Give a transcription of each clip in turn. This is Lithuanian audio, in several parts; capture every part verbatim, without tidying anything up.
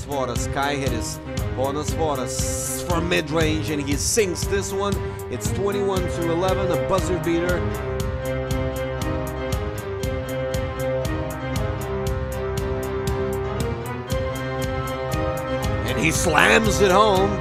Svoras, Kaiheris, Ponas Svoras from mid-range, and he sinks this one. It's twenty-one to eleven, a buzzer beater. And he slams it home.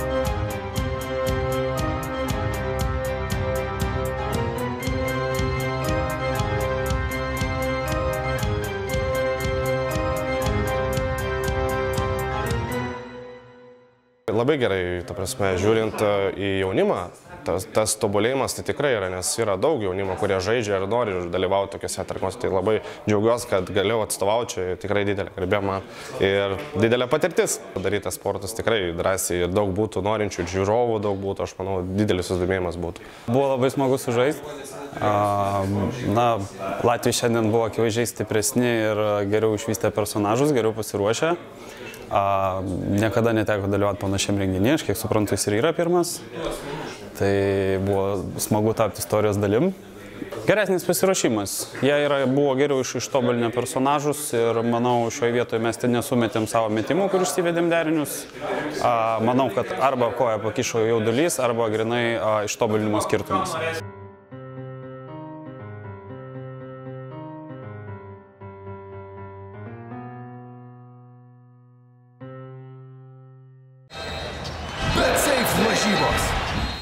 Labai gerai, ta prasme, žiūrint į jaunimą, tas, tas tobulėjimas tai tikrai yra, nes yra daug jaunimo, kurie žaidžia ir nori dalyvauti tokiuose atrankuose. Tai labai džiaugiuosi, kad galėjau atstovauti, čia tikrai didelė garbė man ir didelė patirtis. Darytas sportas tikrai drąsiai ir daug būtų norinčių, žiūrovų daug būtų, aš manau, didelis susidomėjimas būtų. Buvo labai smagu sužaisti. Na, Latvijai šiandien buvo akivaizdžiai stipresni ir geriau išvystę personažus, geriau pasiruošę. A, niekada neteko dalyvauti panašiam renginį, aš kiek suprantu, jis ir yra pirmas. Tai buvo smagu tapti istorijos dalim. Geresnis pasiruošimas. Jie yra, buvo geriau iš, ištobulinę personažus ir manau, šioje vietoje mes ten nesumetėm savo metimų, kur išsivedėm derinius. A, manau, kad arba koja pakišo jaudulys, arba grinai a, ištobulinimo skirtumas.